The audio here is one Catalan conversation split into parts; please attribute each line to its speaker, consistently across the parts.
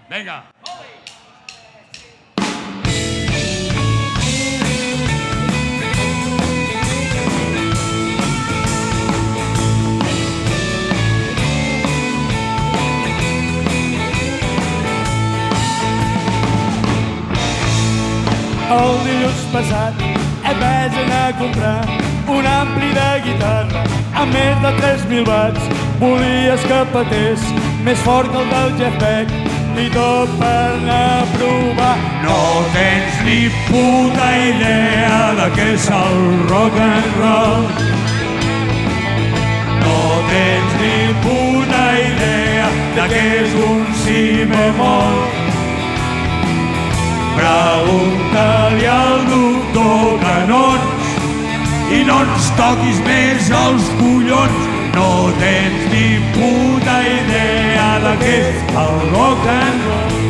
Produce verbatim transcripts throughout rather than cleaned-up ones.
Speaker 1: Vinga.
Speaker 2: El dilluns passat he pres anar a comprar un ampli de guitarra amb més de tres mil watts. Volies que petés més fort que el del Jeff Beck i tot per anar a provar.
Speaker 1: No tens ni puta idea de què és el rock and roll. No tens ni puta idea de què és un si bemol. Pregunta-li al doctor Canons i no ens toquis més els collons. No tens ni puta idea de què és el rock and roll.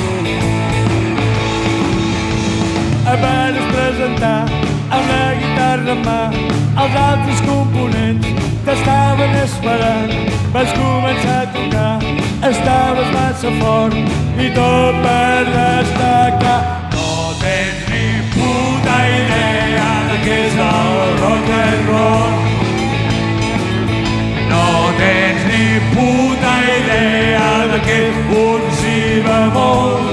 Speaker 2: Abans presentar amb la guitarra en mà els altres components t'estaven esperant. Vas començar a tocar, estaves massa fort i tot per destacar.
Speaker 1: No tens ni puta idea de què és el rock and roll. No tens ni puta idea de què és un si bemol.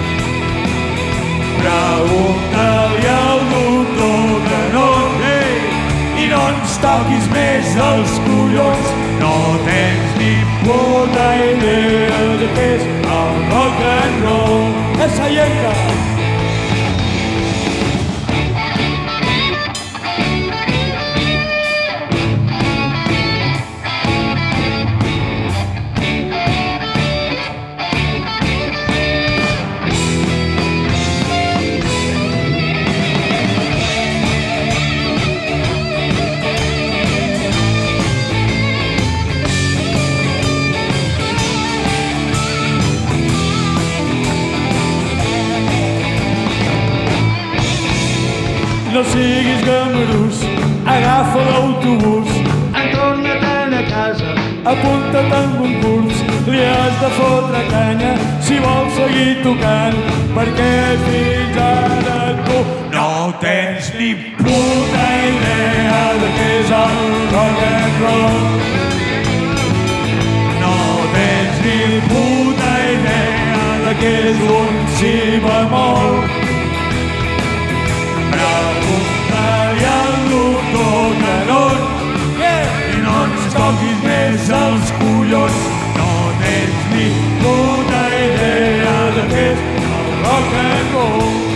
Speaker 1: Pregunta-li al doctor Canons i no ens toquis més els collons. No tens ni puta idea de què és el rock and roll.
Speaker 2: Esa yenca! No siguis gamarús, agafa l'autobús, entorna-te'n a casa, apunta't en un curs. Li has de fotre canya si vols seguir tocant, perquè fins ara tu
Speaker 1: no tens ni puta idea de què és el rock and roll. No tens ni puta idea de què és un si bemol. Pregunta-li al doctor Canons i no ens toquis més els collons. No tens ni puta idea de què és el rock and roll.